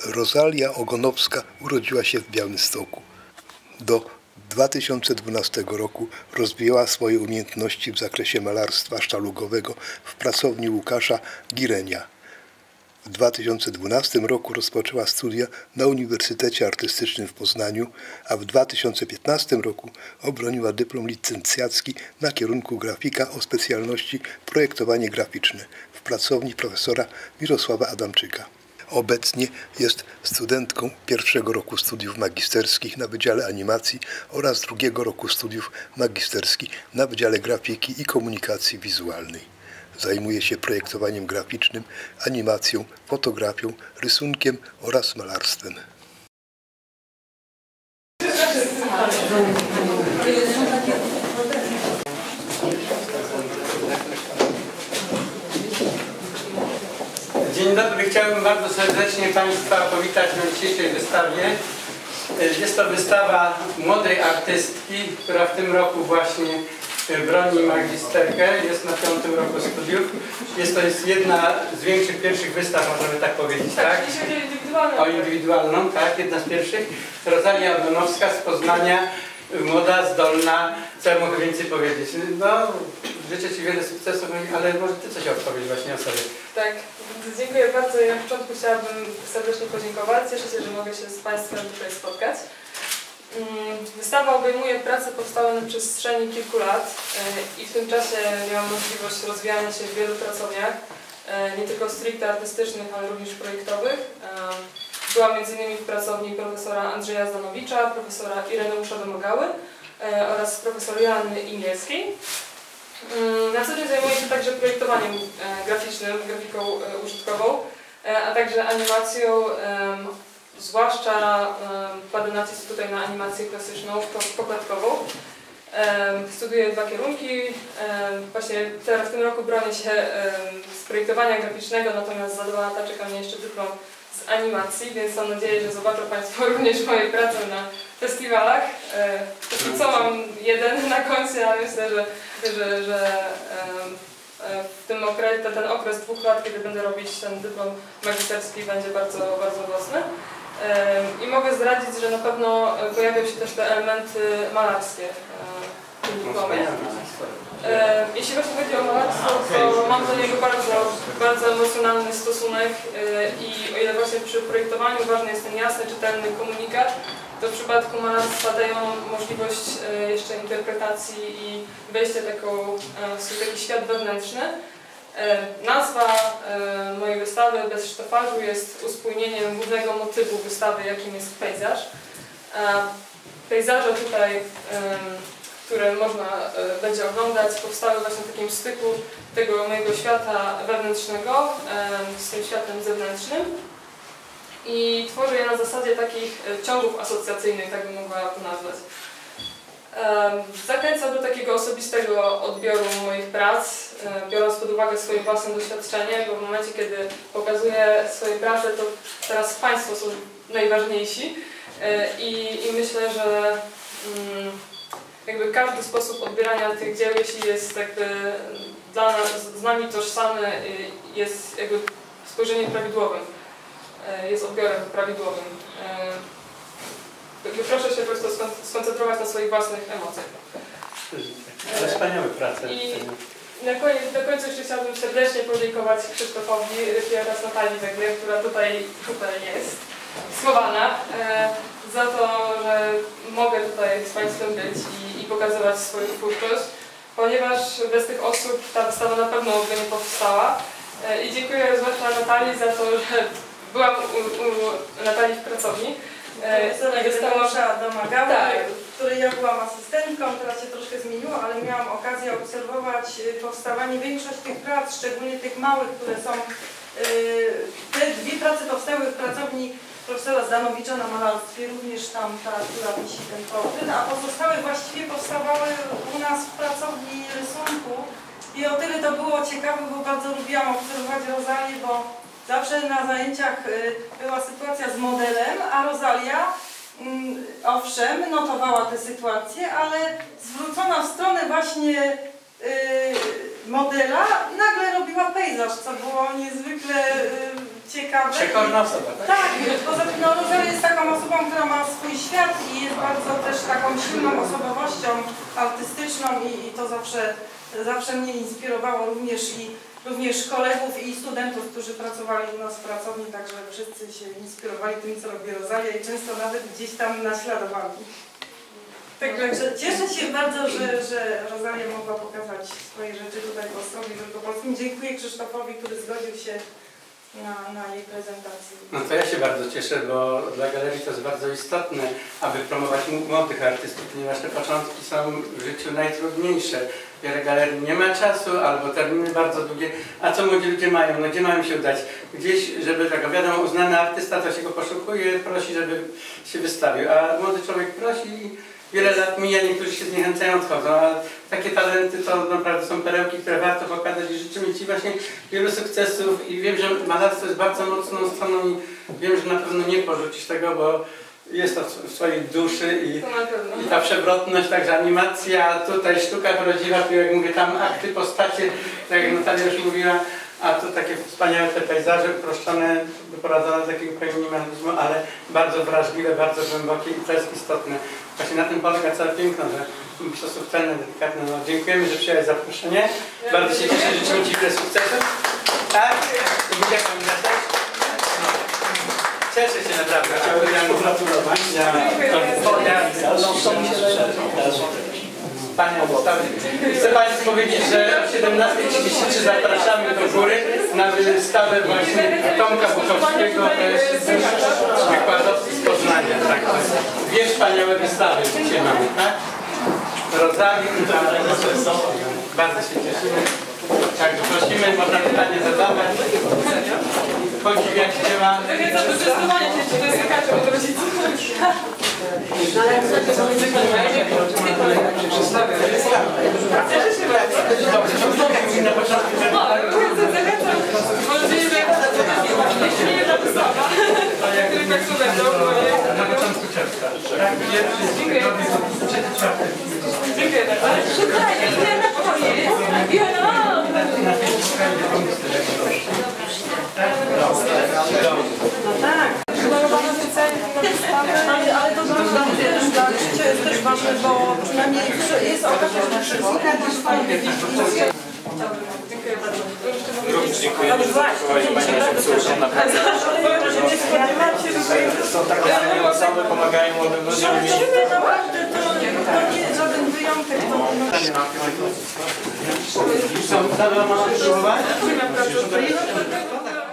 Rosalia Ogonowska urodziła się w Białymstoku. Do 2012 roku rozwijała swoje umiejętności w zakresie malarstwa sztalugowego w pracowni Łukasza Girenia. W 2012 roku rozpoczęła studia na Uniwersytecie Artystycznym w Poznaniu, a w 2015 roku obroniła dyplom licencjacki na kierunku grafika o specjalności projektowanie graficzne w pracowni profesora Mirosława Adamczyka. Obecnie jest studentką pierwszego roku studiów magisterskich na Wydziale Animacji oraz drugiego roku studiów magisterskich na Wydziale Grafiki i Komunikacji Wizualnej. Zajmuje się projektowaniem graficznym, animacją, fotografią, rysunkiem oraz malarstwem. Dzień dobry, chciałbym bardzo serdecznie Państwa powitać na dzisiejszej wystawie. Jest to wystawa młodej artystki, która w tym roku właśnie broni magisterkę, jest na 5. roku studiów. Jest to jedna z większych pierwszych wystaw, możemy tak powiedzieć, tak? O indywidualną, tak, jedna z pierwszych. Rosalia Ogonowska z Poznania, młoda, zdolna. Co ja mogę więcej powiedzieć? No, życzę Ci wiele sukcesów, ale może Ty coś opowiedzieć właśnie o sobie. Tak, dziękuję bardzo. Ja na początku chciałabym serdecznie podziękować. Cieszę się, że mogę się z Państwem tutaj spotkać. Wystawa obejmuje prace powstałe na przestrzeni kilku lat i w tym czasie miałam możliwość rozwijania się w wielu pracowniach, nie tylko stricte artystycznych, ale również projektowych. Byłam m.in. w pracowni profesora Andrzeja Zdanowicza, profesora Ireneusza Domogały oraz profesor Joanny Imielskiej. Na co dzień zajmuję się także projektowaniem graficznym, grafiką użytkową, a także animacją, zwłaszcza kładę nacisk tutaj na animację klasyczną, pokładkową. Studiuję 2 kierunki. Właśnie teraz w tym roku bronię się z projektowania graficznego, natomiast za 2 lata czeka mnie jeszcze dyplom z animacji, więc mam nadzieję, że zobaczą Państwo również moje prace na festiwalach. Co mam jeden na końcu, ale myślę, że ten okres 2 lat, kiedy będę robić ten dyplom magisterski, będzie bardzo, bardzo owocny. I mogę zdradzić, że na pewno pojawią się też te elementy malarskie w tym dyplomie. Jeśli właśnie chodzi o malarstwo, to mam do niego bardzo emocjonalny stosunek i o ile właśnie przy projektowaniu ważny jest ten jasny, czytelny komunikat, to w przypadku malarstwa dają możliwość jeszcze interpretacji i wejścia w taki świat wewnętrzny. Nazwa mojej wystawy Bez sztofażu jest uspójnieniem głównego motywu wystawy, jakim jest pejzaż. Pejzaże tutaj, które można będzie oglądać, powstały właśnie w takim styku tego mojego świata wewnętrznego z tym światem zewnętrznym. I tworzę je na zasadzie takich ciągów asocjacyjnych, tak bym mogła to nazwać. Zachęcam do takiego osobistego odbioru moich prac, biorąc pod uwagę swoje własne doświadczenie, bo w momencie, kiedy pokazuję swoje prace, to teraz Państwo są najważniejsi i myślę, że jakby każdy sposób odbierania tych dzieł, jeśli jest jakby dla nas, z nami tożsamy, jest jakby spojrzeniem prawidłowym, jest odbiorem prawidłowym. Proszę się po prostu skoncentrować na swoich własnych emocjach. To wspaniałe prace. I na końcu jeszcze chciałabym serdecznie podziękować Krzysztofowi oraz Natalii Węgler, która tutaj jest schowana, za to, że mogę tutaj z Państwem być i pokazywać swoją twórczość, ponieważ bez tych osób ta wystawa na pewno by nie powstała. I dziękuję zwłaszcza Natalii za to, że byłam u Natalii w pracowni. Ireneusza Domagały, tak, której ja byłam asystentką, teraz się troszkę zmieniło, ale miałam okazję obserwować powstawanie większości tych prac, szczególnie tych małych, które są. Te 2 prace powstały w pracowni profesora Zdanowicza na malarstwie, również tam ta, która wisi ten portret, a pozostałe właściwie powstawały u nas w pracowni rysunku. I o tyle to było ciekawe, bo bardzo lubiłam obserwować Rosalię, bo zawsze na zajęciach była sytuacja z modelem, a Rosalia, owszem, notowała tę sytuację, ale zwrócona w stronę właśnie modela, nagle robiła pejzaż, co było niezwykle ciekawe. Przekorna osoba, tak? Tak, poza tym no, Rosalia jest taką osobą, która ma swój świat i jest bardzo też taką silną osobowością artystyczną i to zawsze mnie inspirowało również kolegów i studentów, którzy pracowali u nas w pracowni, także wszyscy się inspirowali tym, co robi Rosalia i często nawet gdzieś tam naśladowali. Także cieszę się bardzo, że Rosalia mogła pokazać swoje rzeczy tutaj po stronie wielkopolskim. Dziękuję Krzysztofowi, który zgodził się na jej prezentacji. No to ja się bardzo cieszę, bo dla galerii to jest bardzo istotne, aby promować młodych artystów, ponieważ te początki są w życiu najtrudniejsze. Wiele galerii nie ma czasu, albo terminy bardzo długie. A co młodzi ludzie mają? No gdzie mają się udać? Gdzieś, żeby tak wiadomo, uznany artysta to się go poszukuje, prosi, żeby się wystawił. A młody człowiek prosi i wiele lat mija, niektórzy się zniechęcają, odchodzą. A takie talenty to naprawdę są perełki, które warto pokazać i życzymy Ci właśnie wielu sukcesów. I wiem, że malarstwo jest bardzo mocną stroną i wiem, że na pewno nie porzucisz tego, bo jest to w swojej duszy i ta przewrotność, także animacja, tutaj sztuka prawdziwa, tu jak mówię, tam akty, postacie, tak jak Natalia już mówiła, a tu takie wspaniałe te pejzaże uproszczone, wyprowadzone z takiego minimalizmu, ale bardzo wrażliwe, bardzo głębokie i to jest istotne. Właśnie na tym polega całe piękno, że mistrzostwo cenne, delikatne. No, dziękujemy, że przyjąłeś zaproszenie. Bardzo się cieszę, życzymy Ci wiele sukcesów. Tak? I jak Pani też? Cieszę się naprawdę. Chciałbym pogratulować. Chcę Państwu powiedzieć, że o 17:33 zapraszamy do góry na wystawę właśnie Tomka Buchowskiego, to jest wykładowcy z Poznania. Tak. Dwie wspaniałe wystawy dzisiaj mamy, tak? Rodzali, bardzo się cieszymy. Także prosimy, można pytanie zadawać. Podziwiać dzieła. To jest taka od rodziców. Na początku, na początku czerwca. Dziękuję. Dziękuję Ale to dla życia jest też ważne, bo przynajmniej jest okazja, że przesłuchać swoje. Dziękuję bardzo. Również dziękuję za zaproponowanie Pani Naszym naprawdę. Są tak fajne osoby, pomagają młodym ludziom. Naprawdę, to nie jest żaden wyjątek. Są zadowolone z próbowania? Dziękuję bardzo.